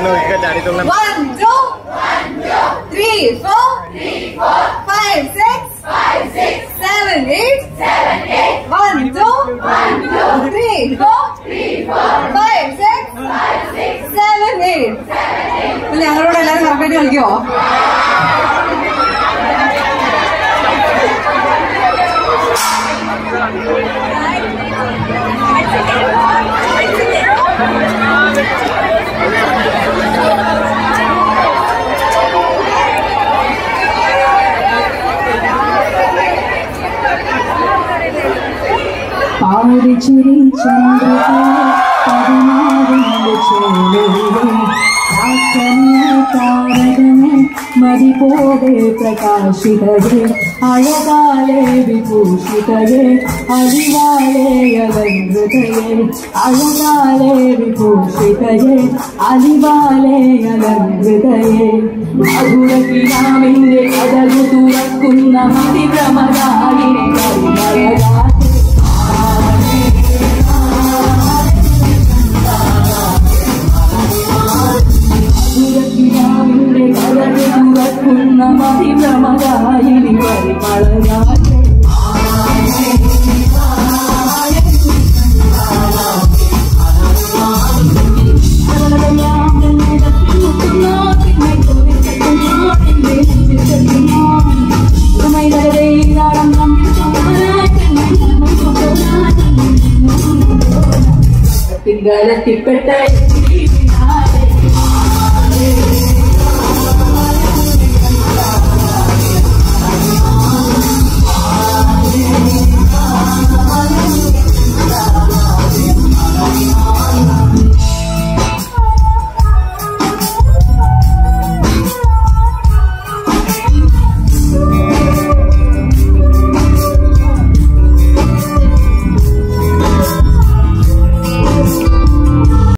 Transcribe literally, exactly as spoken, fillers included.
One, two, three, four, five, six, seven, eight. One, two, three, four, five, six, seven, eight. ഞങ്ങളോട് എല്ലാവരും കറക്റ്റായിട്ട് കളിക്കുമോ? പാടിച്ചിരി ചന്ദ്രനെ താരകനെ മതിപോടെ പ്രകാശിതയെ അഴകാലെ വിഭൂഷിതയെ അലിവാലെ അലങ്കൃതയെ അഴകാലെ വിഭൂഷിതയെ അലിവാലെ അലങ്കൃതയെ മധുരകിനാവിന്റെ കടലു തുറക്കുന്ന മതിഭ്രമകാരിണി കരിമഴകാ മതിഭ്രമകാരിണി പരിമളകാറ്റ് പിങ്കളത്തിപ്പെട്ട